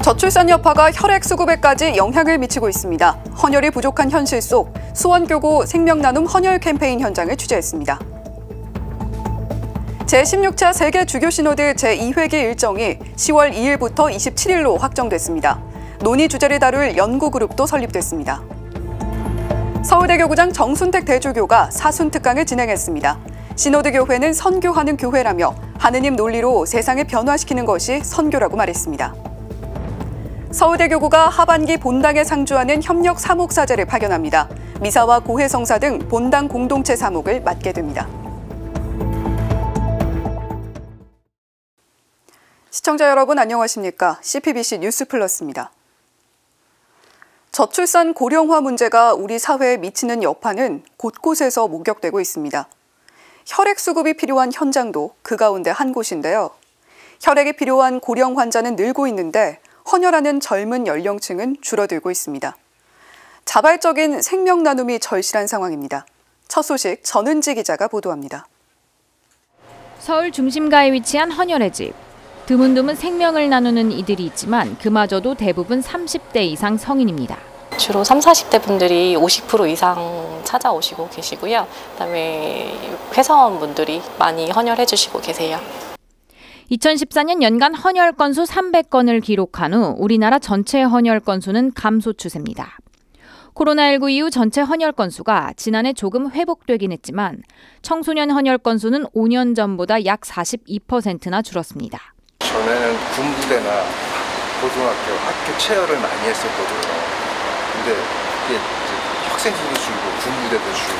저출산 여파가 혈액 수급에까지 영향을 미치고 있습니다. 헌혈이 부족한 현실 속 수원교구 생명나눔 헌혈 캠페인 현장을 취재했습니다. 제16차 세계 주교 시노드 제2회기 일정이 10월 2일부터 27일로 확정됐습니다. 논의 주제를 다룰 연구그룹도 설립됐습니다. 서울대 교구장 정순택 대주교가 사순특강을 진행했습니다. 시노드 교회는 선교하는 교회라며 하느님 논리로 세상을 변화시키는 것이 선교라고 말했습니다. 서울대 교구가 하반기 본당에 상주하는 협력 사목사제를 파견합니다. 미사와 고해성사 등 본당 공동체 사목을 맡게 됩니다. 시청자 여러분 안녕하십니까? CPBC 뉴스 플러스입니다. 저출산 고령화 문제가 우리 사회에 미치는 여파는 곳곳에서 목격되고 있습니다. 혈액 수급이 필요한 현장도 그 가운데 한 곳인데요. 혈액이 필요한 고령 환자는 늘고 있는데 헌혈하는 젊은 연령층은 줄어들고 있습니다. 자발적인 생명 나눔이 절실한 상황입니다. 첫 소식 전은지 기자가 보도합니다. 서울 중심가에 위치한 헌혈의 집. 드문드문 생명을 나누는 이들이 있지만 그마저도 대부분 30대 이상 성인입니다. 주로 30, 40대 분들이 50% 이상 찾아오시고 계시고요. 그다음에 회사원분들이 많이 헌혈해 주시고 계세요. 2014년 연간 헌혈 건수 300건을 기록한 후 우리나라 전체 헌혈 건수는 감소 추세입니다. 코로나19 이후 전체 헌혈 건수가 지난해 조금 회복되긴 했지만 청소년 헌혈 건수는 5년 전보다 약 42%나 줄었습니다. 전에는 군부대나 고등학교, 학교 체열을 많이 했었거든요. 근데 이게 학생 수도 줄고 군부대도 줄고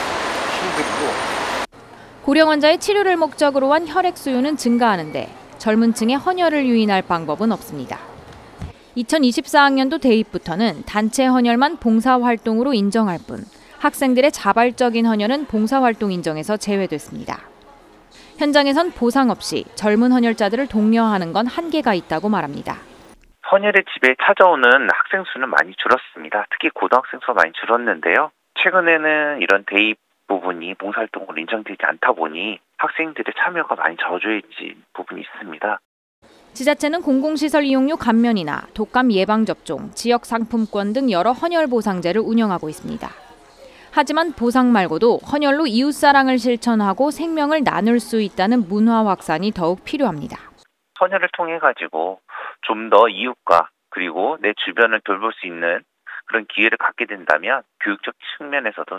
힘들고. 고령 환자의 치료를 목적으로 한 혈액 수요는 증가하는데 젊은 층의 헌혈을 유인할 방법은 없습니다. 2024학년도 대입부터는 단체 헌혈만 봉사활동으로 인정할 뿐 학생들의 자발적인 헌혈은 봉사활동 인정에서 제외됐습니다. 현장에선 보상 없이 젊은 헌혈자들을 독려하는 건 한계가 있다고 말합니다. 헌혈의 집에 찾아오는 학생 수는 많이 줄었습니다. 특히 고등학생 수가 많이 줄었는데요. 최근에는 이런 대입 부분이 봉사활동으로 인정되지 않다 보니 학생들의 참여가 많이 저조해진 부분이 있습니다. 지자체는 공공시설 이용료 감면이나 독감 예방접종, 지역상품권 등 여러 헌혈 보상제를 운영하고 있습니다. 하지만 보상 말고도 헌혈로 이웃사랑을 실천하고 생명을 나눌 수 있다는 문화 확산이 더욱 필요합니다. 헌혈을 통해 가지고 좀 더 이웃과 그리고 내 주변을 돌볼 수 있는 그런 기회를 갖게 된다면 교육적 측면에서도.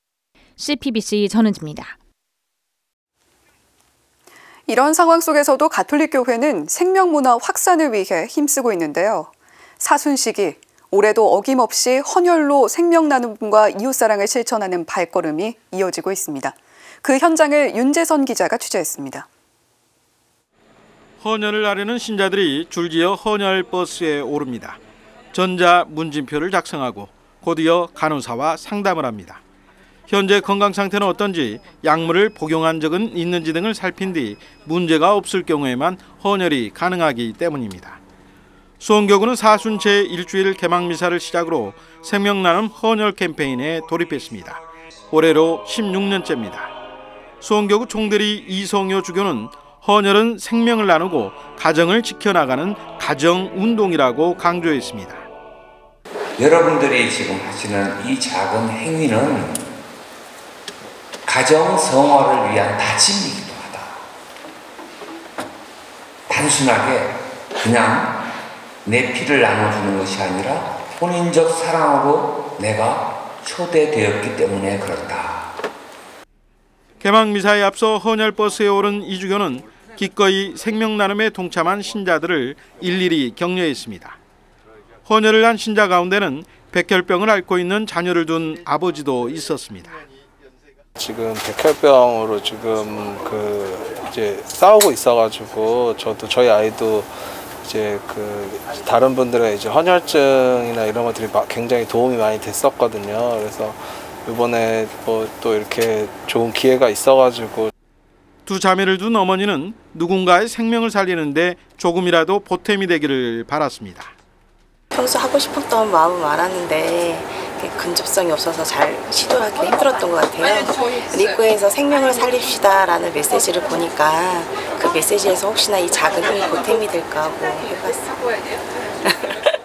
CPBC 전은지입니다. 이런 상황 속에서도 가톨릭 교회는 생명 문화 확산을 위해 힘쓰고 있는데요. 사순시기, 올해도 어김없이 헌혈로 생명 나눔과 이웃사랑을 실천하는 발걸음이 이어지고 있습니다. 그 현장을 윤재선 기자가 취재했습니다. 헌혈을 하려는 신자들이 줄지어 헌혈 버스에 오릅니다. 전자 문진표를 작성하고 곧이어 간호사와 상담을 합니다. 현재 건강 상태는 어떤지, 약물을 복용한 적은 있는지 등을 살핀 뒤 문제가 없을 경우에만 헌혈이 가능하기 때문입니다. 수원교구는 사순 제1주일 개막미사를 시작으로 생명나눔 헌혈 캠페인에 돌입했습니다. 올해로 16년째입니다. 수원교구 총대리 이성효 주교는 헌혈은 생명을 나누고 가정을 지켜나가는 가정운동이라고 강조했습니다. 여러분들이 지금 하시는 이 작은 행위는 가정 성화를 위한 다짐이기도 하다. 단순하게 그냥 내 피를 나눠주는 것이 아니라 혼인적 사랑으로 내가 초대되었기 때문에 그렇다. 개막 미사에 앞서 헌혈 버스에 오른 이 주교는 기꺼이 생명 나눔에 동참한 신자들을 일일이 격려했습니다. 헌혈을 한 신자 가운데는 백혈병을 앓고 있는 자녀를 둔 아버지도 있었습니다. 지금 백혈병으로 지금 이제 싸우고 있어가지고 저희 아이도 이제 다른 분들의 이제 헌혈증이나 이런 것들이 굉장히 도움이 많이 됐었거든요. 그래서 이번에 또 이렇게 좋은 기회가 있어가지고. 두 자매를 둔 어머니는 누군가의 생명을 살리는데 조금이라도 보탬이 되기를 바랐습니다. 평소 하고 싶었던 마음은 많았는데 근접성이 없어서 잘 시도하기 힘들었던 것 같아요. 입구에서 생명을 살립시다라는 메시지를 보니까 그 메시지에서 혹시나 이 작은 힘이 보탬이 될까 하고 해봤어요.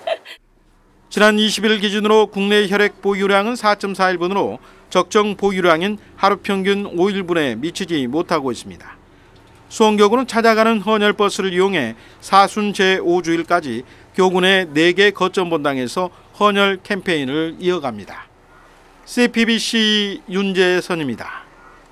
지난 20일 기준으로 국내 혈액 보유량은 4.41분으로 적정 보유량인 하루 평균 5일분에 미치지 못하고 있습니다. 수원교구는 찾아가는 헌혈버스를 이용해 사순 제5주일까지 교구 내 4개 거점 본당에서 헌혈 캠페인을 이어갑니다. CPBC 윤재선입니다.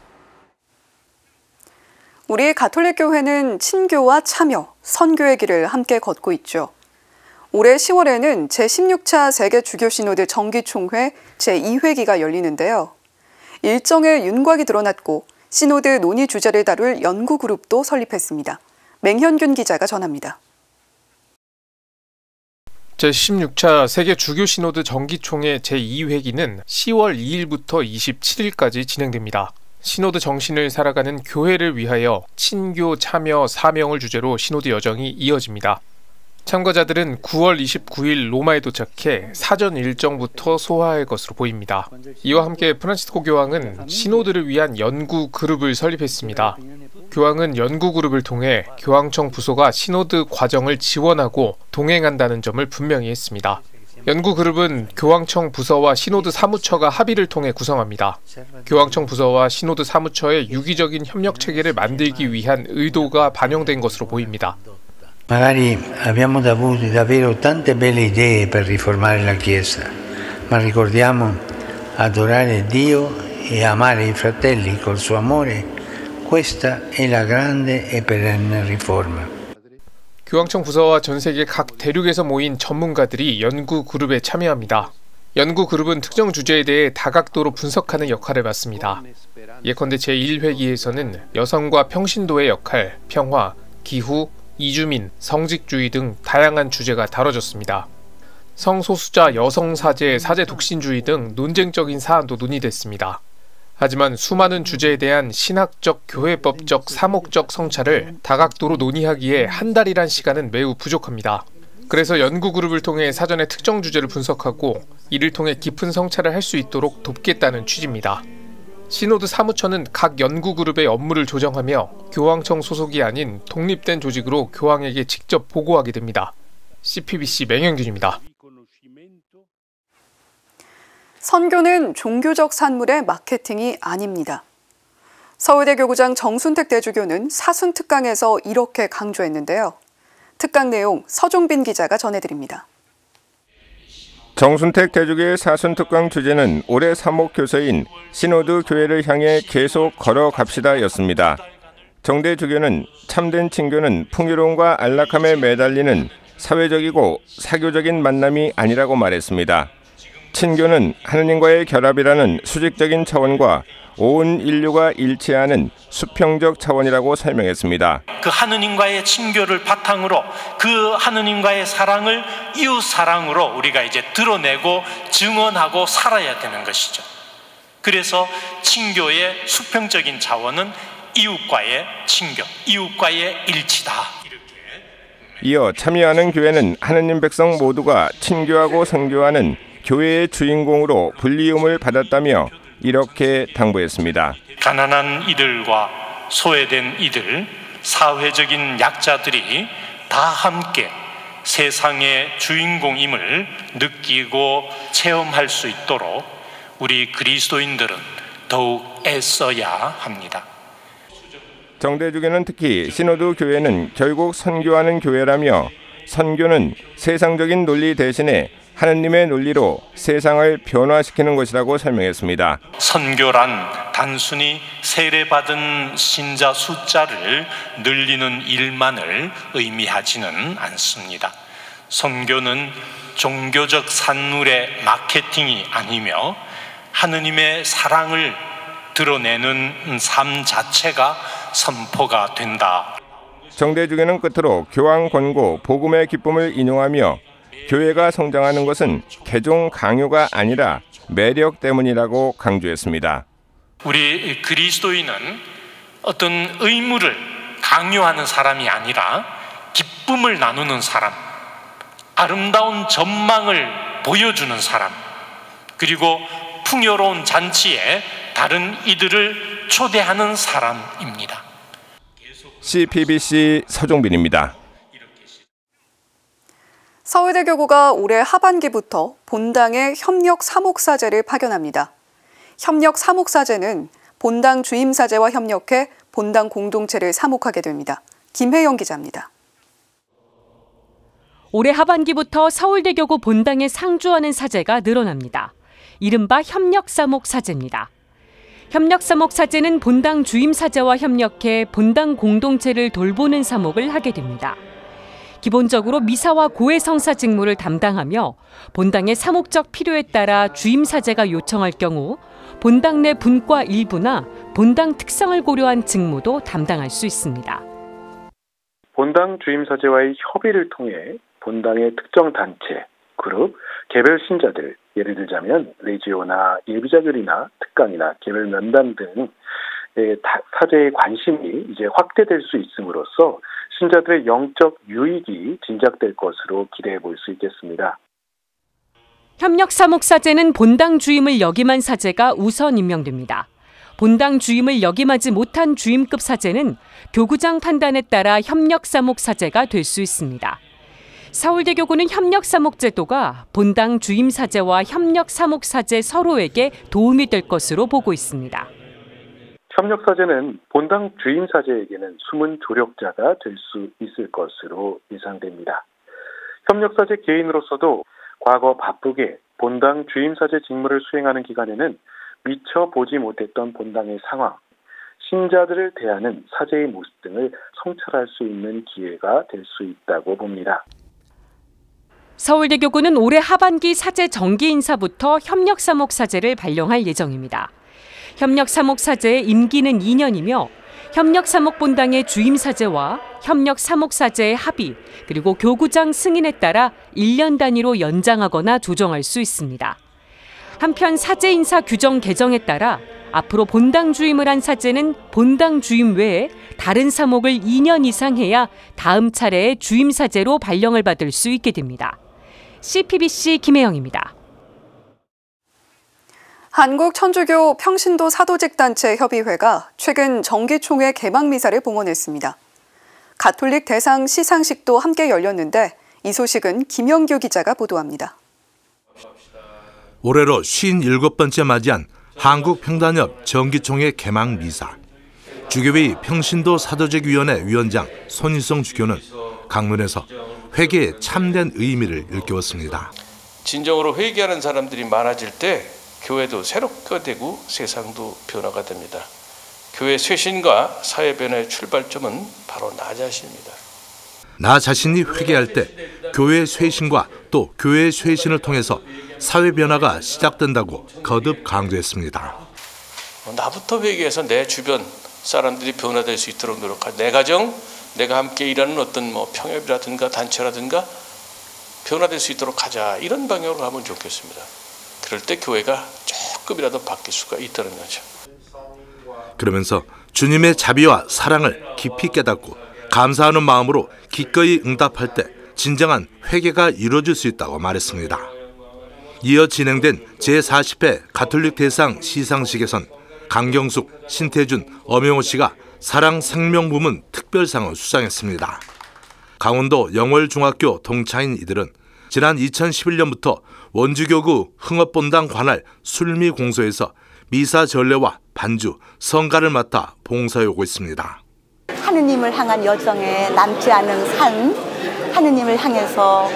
우리 가톨릭 교회는 친교와 참여, 선교의 길을 함께 걷고 있죠. 올해 10월에는 제16차 세계 주교 시노드 정기총회 제2회기가 열리는데요. 일정에 윤곽이 드러났고 시노드 논의 주제를 다룰 연구그룹도 설립했습니다. 맹현균 기자가 전합니다. 제16차 세계 주교 시노드 정기총회 제2회기는 10월 2일부터 27일까지 진행됩니다. 시노드 정신을 살아가는 교회를 위하여 친교, 참여, 사명을 주제로 시노드 여정이 이어집니다. 참가자들은 9월 29일 로마에 도착해 사전 일정부터 소화할 것으로 보입니다. 이와 함께 프란치스코 교황은 시노드를 위한 연구 그룹을 설립했습니다. 교황은 연구 그룹을 통해 교황청 부소가 시노드 과정을 지원하고 동행한다는 점을 분명히 했습니다. 연구 그룹은 교황청 부서와 시노드 사무처가 합의를 통해 구성합니다. 교황청 부서와 시노드 사무처의 유기적인 협력 체계를 만들기 위한 의도가 반영된 것으로 보입니다. Magari abbiamo avuto davvero tante belle idee per riformare la Chiesa, ma ricordiamo adorare Dio e amare i fratelli col suo amore. Questa è la grande e perenne riforma. 교황청 부서와 전 세계 각 대륙에서 모인 전문가들이 연구 그룹에 참여합니다. 연구 그룹은 특정 주제에 대해 다각도로 분석하는 역할을 맡습니다. 예컨대 제1회기에서는 여성과 평신도의 역할, 평화, 기후, 이주민, 성직주의 등 다양한 주제가 다뤄졌습니다. 성소수자 여성 사제, 사제 독신주의 등 논쟁적인 사안도 논의됐습니다. 하지만 수많은 주제에 대한 신학적, 교회법적, 사목적 성찰을 다각도로 논의하기에 한 달이란 시간은 매우 부족합니다. 그래서 연구그룹을 통해 사전에 특정 주제를 분석하고 이를 통해 깊은 성찰을 할 수 있도록 돕겠다는 취지입니다. 시노드 사무처는 각 연구그룹의 업무를 조정하며 교황청 소속이 아닌 독립된 조직으로 교황에게 직접 보고하게 됩니다. CPBC 맹현균입니다. 선교는 종교적 산물의 마케팅이 아닙니다. 서울대 교구장 정순택 대주교는 사순특강에서 이렇게 강조했는데요. 특강 내용 서종빈 기자가 전해드립니다. 정순택 대주교의 사순특강 주제는 올해 사목교서인 시노드 교회를 향해 계속 걸어갑시다였습니다. 정 대주교는 참된 친교는 풍요로움과 안락함에 매달리는 사회적이고 사교적인 만남이 아니라고 말했습니다. 친교는 하느님과의 결합이라는 수직적인 차원과 온 인류가 일치하는 수평적 차원이라고 설명했습니다. 그 하느님과의 친교를 바탕으로 그 하느님과의 사랑을 이웃 사랑으로 우리가 이제 드러내고 증언하고 살아야 되는 것이죠. 그래서 친교의 수평적인 차원은 이웃과의 친교, 이웃과의 일치다. 이어 참여하는 교회는 하느님 백성 모두가 친교하고 선교하는 교회의 주인공으로 불리움을 받았다며 이렇게 당부했습니다. 가난한 이들과 소외된 이들, 사회적인 약자들이 다 함께 세상의 주인공임을 느끼고 체험할 수 있도록 우리 그리스도인들은 더욱 애써야 합니다. 정 대주교는 특히 시노드 교회는 결국 선교하는 교회라며 선교는 세상적인 논리 대신에 하느님의 논리로 세상을 변화시키는 것이라고 설명했습니다. 선교란 단순히 세례받은 신자 숫자를 늘리는 일만을 의미하지는 않습니다. 선교는 종교적 산물의 마케팅이 아니며 하느님의 사랑을 드러내는 삶 자체가 선포가 된다. 정 대주교는 끝으로 교황 권고 복음의 기쁨을 인용하며 교회가 성장하는 것은 개종 강요가 아니라 매력 때문이라고 강조했습니다. 우리 그리스도인은 어떤 의무를 강요하는 사람이 아니라 기쁨을 나누는 사람, 아름다운 전망을 보여주는 사람, 그리고 풍요로운 잔치에 다른 이들을 초대하는 사람입니다. CPBC 서종빈입니다. 서울대교구가 올해 하반기부터 본당에 협력 사목사제를 파견합니다. 협력 사목사제는 본당 주임사제와 협력해 본당 공동체를 사목하게 됩니다. 김혜영 기자입니다. 올해 하반기부터 서울대교구 본당에 상주하는 사제가 늘어납니다. 이른바 협력사목사제입니다. 협력사목사제는 본당 주임사제와 협력해 본당 공동체를 돌보는 사목을 하게 됩니다. 기본적으로 미사와 고해성사 직무를 담당하며 본당의 사목적 필요에 따라 주임사제가 요청할 경우 본당 내 분과 일부나 본당 특성을 고려한 직무도 담당할 수 있습니다. 본당 주임사제와의 협의를 통해 본당의 특정 단체, 그룹, 개별 신자들, 예를 들자면 레지오나 예비자결이나 특강이나 개별 면담 등 사제의 관심이 이제 확대될 수 있음으로써 신자들의 영적 유익이 진작될 것으로 기대해 볼 수 있겠습니다. 협력사목사제는 본당 주임을 역임한 사제가 우선 임명됩니다. 본당 주임을 역임하지 못한 주임급 사제는 교구장 판단에 따라 협력사목사제가 될 수 있습니다. 서울대교구는 협력사목제도가 본당 주임사제와 협력사목사제 서로에게 도움이 될 것으로 보고 있습니다. 협력사제는 본당 주임사제에게는 숨은 조력자가 될 수 있을 것으로 예상됩니다. 협력사제 개인으로서도 과거 바쁘게 본당 주임사제 직무를 수행하는 기간에는 미처 보지 못했던 본당의 상황, 신자들을 대하는 사제의 모습 등을 성찰할 수 있는 기회가 될 수 있다고 봅니다. 서울대교구는 올해 하반기 사제 정기 인사부터 협력사목사제를 발령할 예정입니다. 협력사목사제의 임기는 2년이며 협력사목본당의 주임사제와 협력사목사제의 합의 그리고 교구장 승인에 따라 1년 단위로 연장하거나 조정할 수 있습니다. 한편 사제 인사 규정 개정에 따라 앞으로 본당 주임을 한 사제는 본당 주임 외에 다른 사목을 2년 이상 해야 다음 차례에 주임사제로 발령을 받을 수 있게 됩니다. CPBC 김혜영입니다. 한국천주교 평신도 사도직단체 협의회가 최근 정기총회 개막 미사를 봉헌했습니다. 가톨릭 대상 시상식도 함께 열렸는데 이 소식은 김영규 기자가 보도합니다. 올해로 57번째 맞이한 한국평단협 정기총회 개막 미사. 주교회 평신도 사도직위원회 위원장 손일성 주교는 강론에서 회개의 참된 의미를 일깨웠습니다. 진정으로 회개하는 사람들이 많아질 때 교회도 새롭게 되고 세상도 변화가 됩니다. 교회 쇄신과 사회 변화의 출발점은 바로 나 자신입니다. 나 자신이 회개할 때 교회 쇄신과 또 교회 쇄신을 통해서 사회 변화가 시작된다고 거듭 강조했습니다. 나부터 회개해서 내 주변 사람들이 변화될 수 있도록 노력하고 내 가정, 내가 함께 일하는 어떤 평협이라든가 단체라든가 변화될 수 있도록 하자, 이런 방향으로 하면 좋겠습니다. 그럴 때 교회가 조금이라도 바뀔 수가 있다는 거죠. 그러면서 주님의 자비와 사랑을 깊이 깨닫고 감사하는 마음으로 기꺼이 응답할 때 진정한 회개가 이루어질 수 있다고 말했습니다. 이어 진행된 제40회 가톨릭 대상 시상식에선 강경숙, 신태준, 엄영호 씨가 사랑 생명 부문 특별상을 수상했습니다. 강원도 영월중학교 동창인 이들은 지난 2011년부터 원주교구 흥업본당 관할 술미공소에서 미사 전례와 반주, 성가를 맡아 봉사해 오고 있습니다. 하느님을 향한 여정에 남지 않은 삶, 하느님을 향해서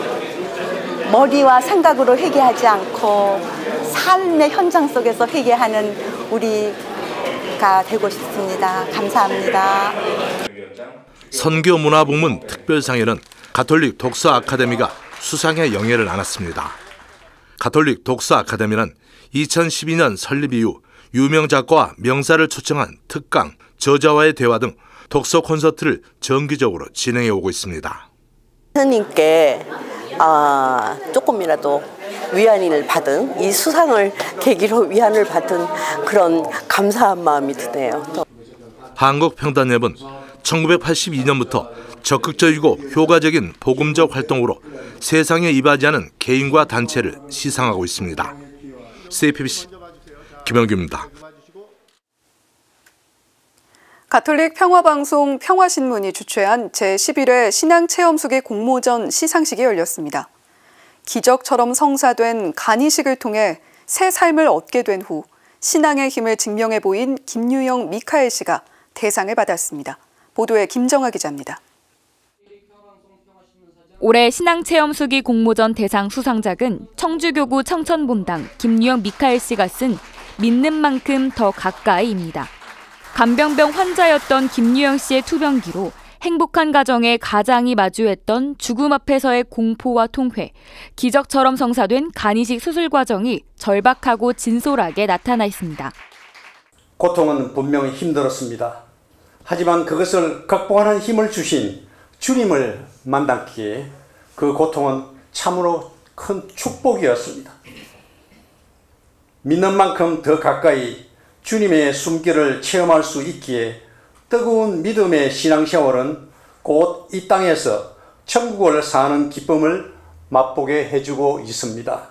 머리와 생각으로 회개하지 않고 삶의 현장 속에서 회개하는 우리가 되고 싶습니다. 감사합니다. 선교문화부문 특별상에는 가톨릭 독서 아카데미가 수상의 영예를 안았습니다. 가톨릭 독서 아카데미는 2012년 설립 이후 유명 작가와 명사를 초청한 특강, 저자와의 대화 등 독서 콘서트를 정기적으로 진행해 오고 있습니다. 스님께 조금이라도 위안을 받은, 이 수상을 계기로 위안을 받은 그런 감사한 마음이 드네요. 한국평단협은 1982년부터 적극적이고 효과적인 복음적 활동으로 세상에 이바지하는 개인과 단체를 시상하고 있습니다. CPBC 김영규입니다. 가톨릭 평화방송 평화신문이 주최한 제11회 신앙체험수기 공모전 시상식이 열렸습니다. 기적처럼 성사된 간이식을 통해 새 삶을 얻게 된 후 신앙의 힘을 증명해 보인 김유영 미카엘 씨가 대상을 받았습니다. 보도에 김정아 기자입니다. 올해 신앙체험수기 공모전 대상 수상작은 청주교구 청천본당 김유영 미카엘 씨가 쓴 믿는 만큼 더 가까이입니다. 간병병 환자였던 김유영 씨의 투병기로 행복한 가정에 가장이 마주했던 죽음 앞에서의 공포와 통회, 기적처럼 성사된 간이식 수술 과정이 절박하고 진솔하게 나타나 있습니다. 고통은 분명히 힘들었습니다. 하지만 그것을 극복하는 힘을 주신 주님을 만났기에 그 고통은 참으로 큰 축복이었습니다. 믿는 만큼 더 가까이 주님의 숨결을 체험할 수 있기에 뜨거운 믿음의 신앙생활은 곧 이 땅에서 천국을 사는 기쁨을 맛보게 해주고 있습니다.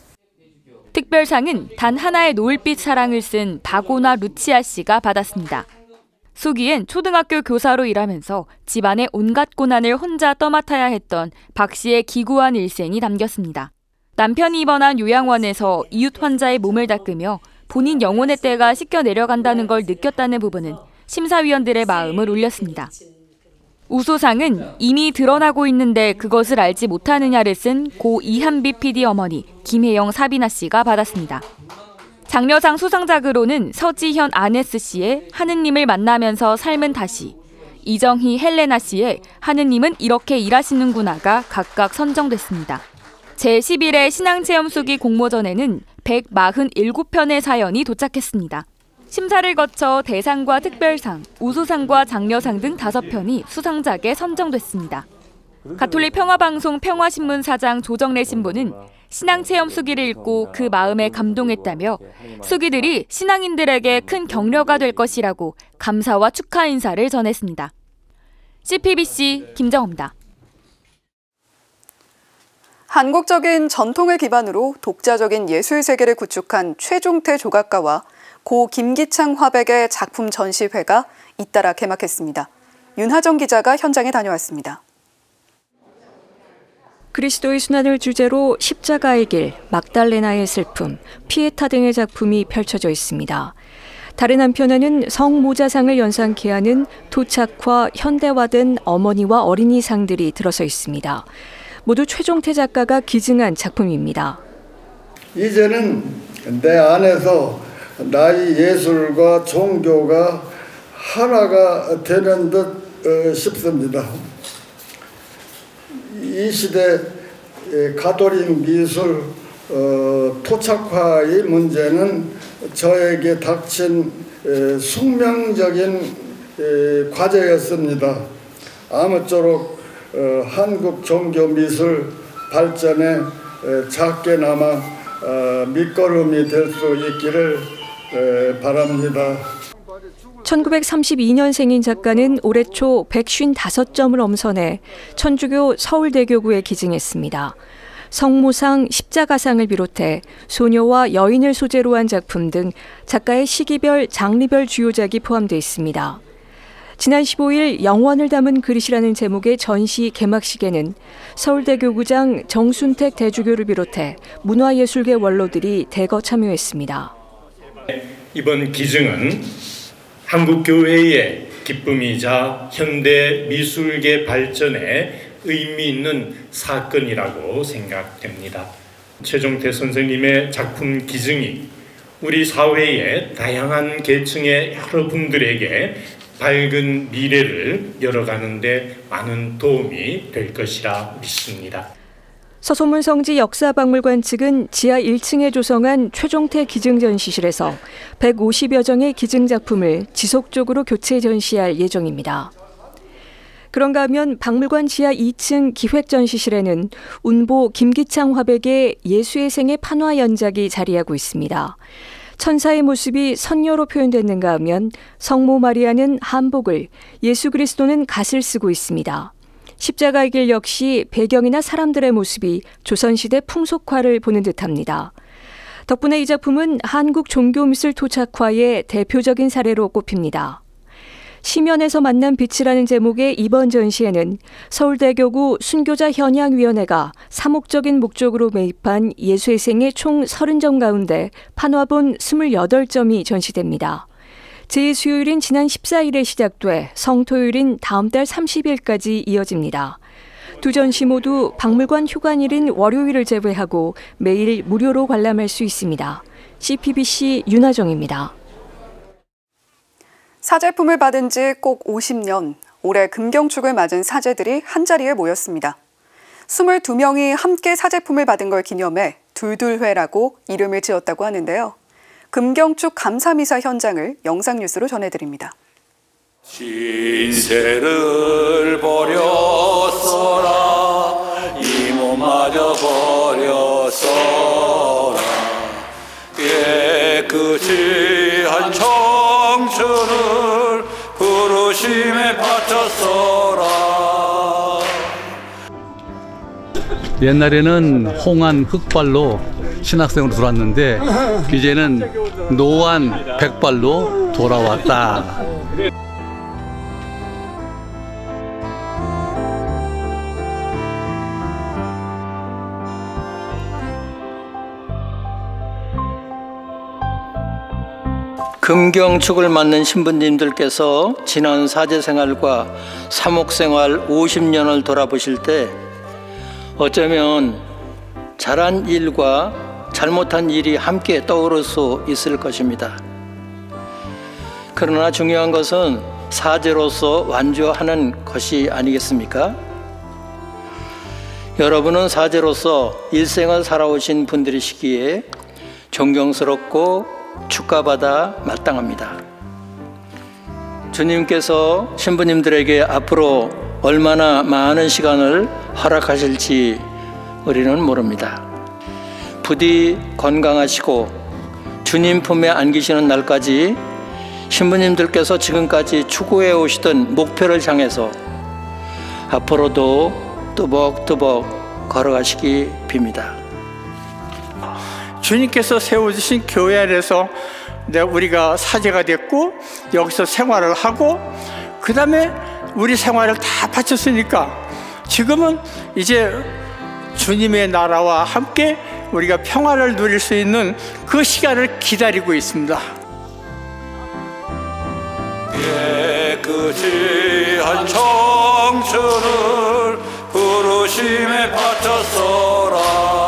특별상은 단 하나의 노을빛 사랑을 쓴 바고나 루치아 씨가 받았습니다. 수기엔 초등학교 교사로 일하면서 집안의 온갖 고난을 혼자 떠맡아야 했던 박 씨의 기구한 일생이 담겼습니다. 남편이 입원한 요양원에서 이웃 환자의 몸을 닦으며 본인 영혼의 때가 씻겨 내려간다는 걸 느꼈다는 부분은 심사위원들의 마음을 울렸습니다. 우수상은 이미 드러나고 있는데 그것을 알지 못하느냐를 쓴 고 이한비 PD 어머니 김혜영 사비나 씨가 받았습니다. 장려상 수상작으로는 서지현 아네스 씨의 하느님을 만나면서 삶은 다시, 이정희 헬레나 씨의 하느님은 이렇게 일하시는구나가 각각 선정됐습니다. 제11회 신앙체험수기 공모전에는 147편의 사연이 도착했습니다. 심사를 거쳐 대상과 특별상, 우수상과 장려상 등 5편이 수상작에 선정됐습니다. 가톨릭 평화방송 평화신문 사장 조정래 신부는 신앙체험 수기를 읽고 그 마음에 감동했다며 수기들이 신앙인들에게 큰 격려가 될 것이라고 감사와 축하 인사를 전했습니다. CPBC 김정호입니다. 한국적인 전통을 기반으로 독자적인 예술 세계를 구축한 최종태 조각가와 고 김기창 화백의 작품 전시회가 잇따라 개막했습니다. 윤하정 기자가 현장에 다녀왔습니다. 그리스도의 순환을 주제로 십자가의 길, 막달레나의 슬픔, 피에타 등의 작품이 펼쳐져 있습니다. 다른 한편에는 성모자상을 연상케 하는 토착화, 현대화된 어머니와 어린이상들이 들어서 있습니다. 모두 최종태 작가가 기증한 작품입니다. 이제는 내 안에서 나의 예술과 종교가 하나가 되는 듯 싶습니다. 이 시대 가톨릭 미술 토착화의 문제는 저에게 닥친 숙명적인 과제였습니다. 아무쪼록 한국 종교 미술 발전에 작게나마 밑거름이 될 수 있기를 바랍니다. 1932년생인 작가는 올해 초 155점을 엄선해 천주교 서울대교구에 기증했습니다. 성모상, 십자가상을 비롯해 소녀와 여인을 소재로 한 작품 등 작가의 시기별, 장르별 주요작이 포함되어 있습니다. 지난 15일 영원을 담은 그릇이라는 제목의 전시 개막식에는 서울대교구장 정순택 대주교를 비롯해 문화예술계 원로들이 대거 참여했습니다. 이번 기증은 한국교회의 기쁨이자 현대 미술계 발전에 의미 있는 사건이라고 생각됩니다. 최종태 선생님의 작품 기증이 우리 사회의 다양한 계층의 여러분들에게 밝은 미래를 열어가는 데 많은 도움이 될 것이라 믿습니다. 서소문성지 역사박물관 측은 지하 1층에 조성한 최종태 기증전시실에서 150여 점의 기증작품을 지속적으로 교체 전시할 예정입니다. 그런가 하면 박물관 지하 2층 기획전시실에는 운보 김기창 화백의 예수의 생애 판화 연작이 자리하고 있습니다. 천사의 모습이 선녀로 표현됐는가 하면 성모 마리아는 한복을, 예수 그리스도는 갓을 쓰고 있습니다. 십자가의 길 역시 배경이나 사람들의 모습이 조선시대 풍속화를 보는 듯합니다. 덕분에 이 작품은 한국 종교미술 토착화의 대표적인 사례로 꼽힙니다. 시면에서 만난 빛이라는 제목의 이번 전시회는 서울대교구 순교자 현양위원회가 사목적인 목적으로 매입한 예수회생의 총 30점 가운데 판화본 28점이 전시됩니다. 제2수요일인 지난 14일에 시작돼 성토요일인 다음 달 30일까지 이어집니다. 두 전시 모두 박물관 휴관일인 월요일을 제외하고 매일 무료로 관람할 수 있습니다. CPBC 윤하정입니다. 사제품을 받은 지 꼭 50년, 올해 금경축을 맞은 사제들이 한자리에 모였습니다. 22명이 함께 사제품을 받은 걸 기념해 둘둘회라고 이름을 지었다고 하는데요. 금경축 감사미사 현장을 영상뉴스로 전해드립니다. 신세를 버렸어라 이 몸마저 버렸어라 깨끗이 한 청춘을 부르심에 바쳤어라. 옛날에는 홍안 흑발로 신학생으로 들어왔는데 이제는 노안 백발로 돌아왔다. 금경축을 맡는 신부님들께서 지난 사제생활과 사목생활 50년을 돌아보실 때 어쩌면 잘한 일과 잘못한 일이 함께 떠오를 수 있을 것입니다. 그러나 중요한 것은 사제로서 완주하는 것이 아니겠습니까? 여러분은 사제로서 일생을 살아오신 분들이시기에 존경스럽고 축하받아 마땅합니다. 주님께서 신부님들에게 앞으로 얼마나 많은 시간을 허락하실지 우리는 모릅니다. 부디 건강하시고 주님 품에 안기시는 날까지 신부님들께서 지금까지 추구해 오시던 목표를 향해서 앞으로도 뚜벅뚜벅 걸어가시기 빕니다. 주님께서 세워주신 교회 안에서 우리가 사제가 됐고 여기서 생활을 하고 그 다음에 우리 생활을 다 바쳤으니까 지금은 이제 주님의 나라와 함께 우리가 평화를 누릴 수 있는 그 시간을 기다리고 있습니다. 깨끗이 한 청춘을 부르심에 바쳤어라.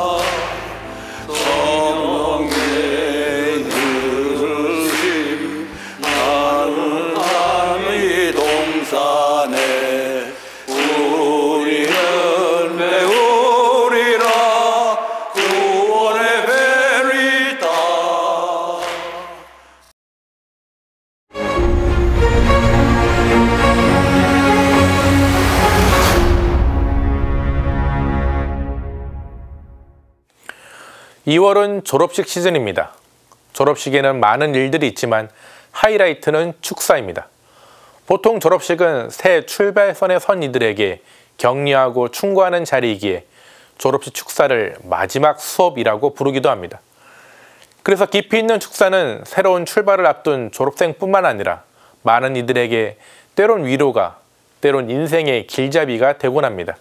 (2월은) 졸업식 시즌입니다. 졸업식에는 많은 일들이 있지만 하이라이트는 축사입니다. 보통 졸업식은 새 출발선에 선 이들에게 격려하고 충고하는 자리이기에 졸업식 축사를 마지막 수업이라고 부르기도 합니다. 그래서 깊이 있는 축사는 새로운 출발을 앞둔 졸업생뿐만 아니라 많은 이들에게 때론 위로가, 때론 인생의 길잡이가 되곤 합니다.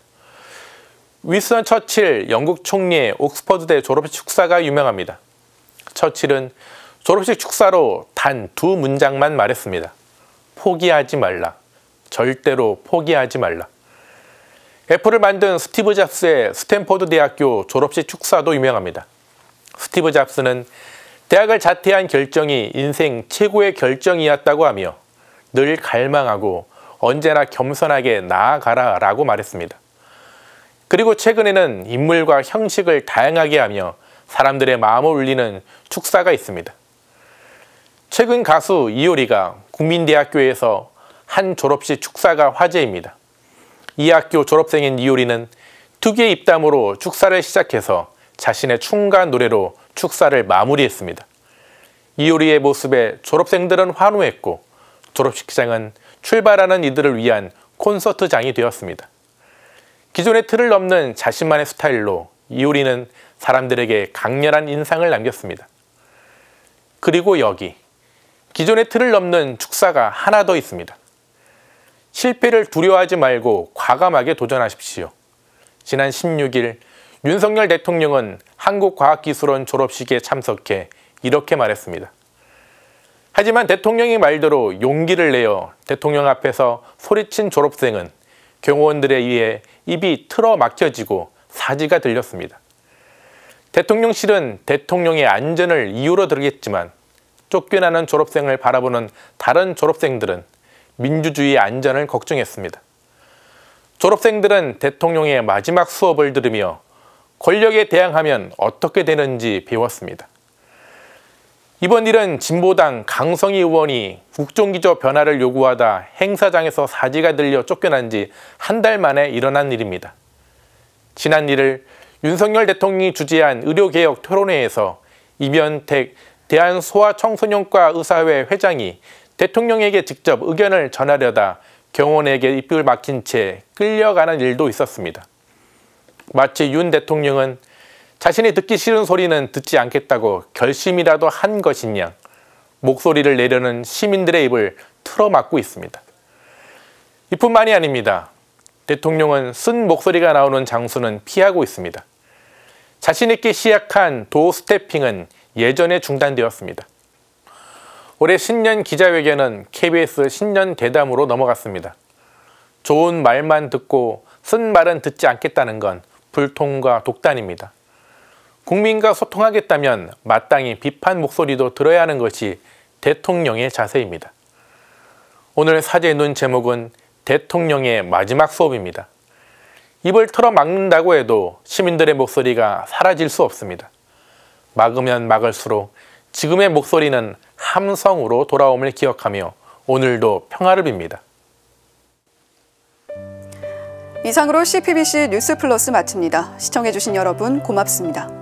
윈스턴 처칠 영국 총리의 옥스퍼드대 졸업식 축사가 유명합니다. 처칠은 졸업식 축사로 단 2문장만 말했습니다. 포기하지 말라. 절대로 포기하지 말라. 애플을 만든 스티브 잡스의 스탠포드 대학교 졸업식 축사도 유명합니다. 스티브 잡스는 대학을 자퇴한 결정이 인생 최고의 결정이었다고 하며 늘 갈망하고 언제나 겸손하게 나아가라 라고 말했습니다. 그리고 최근에는 인물과 형식을 다양하게 하며 사람들의 마음을 울리는 축사가 있습니다. 최근 가수 이효리가 국민대학교에서 한 졸업식 축사가 화제입니다. 이 학교 졸업생인 이효리는 특유의 입담으로 축사를 시작해서 자신의 춤과 노래로 축사를 마무리했습니다. 이효리의 모습에 졸업생들은 환호했고 졸업식장은 출발하는 이들을 위한 콘서트장이 되었습니다. 기존의 틀을 넘는 자신만의 스타일로 이효리는 사람들에게 강렬한 인상을 남겼습니다. 그리고 여기 기존의 틀을 넘는 축사가 하나 더 있습니다. 실패를 두려워하지 말고 과감하게 도전하십시오. 지난 16일 윤석열 대통령은 한국과학기술원 졸업식에 참석해 이렇게 말했습니다. 하지만 대통령이 말대로 용기를 내어 대통령 앞에서 소리친 졸업생은 경호원들에 의해 입이 틀어 막혀지고 사지가 들렸습니다. 대통령실은 대통령의 안전을 이유로 들겠지만 쫓겨나는 졸업생을 바라보는 다른 졸업생들은 민주주의의 안전을 걱정했습니다. 졸업생들은 대통령의 마지막 수업을 들으며 권력에 대항하면 어떻게 되는지 배웠습니다. 이번 일은 진보당 강성희 의원이 국정기조 변화를 요구하다 행사장에서 사지가 들려 쫓겨난 지 한 달 만에 일어난 일입니다. 지난 1일 윤석열 대통령이 주재한 의료개혁 토론회에서 이면택 대한소아청소년과 의사회 회장이 대통령에게 직접 의견을 전하려다 경호원에게 입을 막힌 채 끌려가는 일도 있었습니다. 마치 윤 대통령은 자신이 듣기 싫은 소리는 듣지 않겠다고 결심이라도 한 것인 양 목소리를 내려는 시민들의 입을 틀어막고 있습니다. 이뿐만이 아닙니다. 대통령은 쓴 목소리가 나오는 장소는 피하고 있습니다. 자신 있게 시작한 도어 스태핑은 예전에 중단되었습니다. 올해 신년 기자회견은 KBS 신년 대담으로 넘어갔습니다. 좋은 말만 듣고 쓴 말은 듣지 않겠다는 건 불통과 독단입니다. 국민과 소통하겠다면 마땅히 비판 목소리도 들어야 하는 것이 대통령의 자세입니다. 오늘 사제 눈 제목은 대통령의 마지막 수업입니다. 입을 틀어 막는다고 해도 시민들의 목소리가 사라질 수 없습니다. 막으면 막을수록 지금의 목소리는 함성으로 돌아옴을 기억하며 오늘도 평화를 빕니다. 이상으로 CPBC 뉴스 플러스 마칩니다. 시청해주신 여러분 고맙습니다.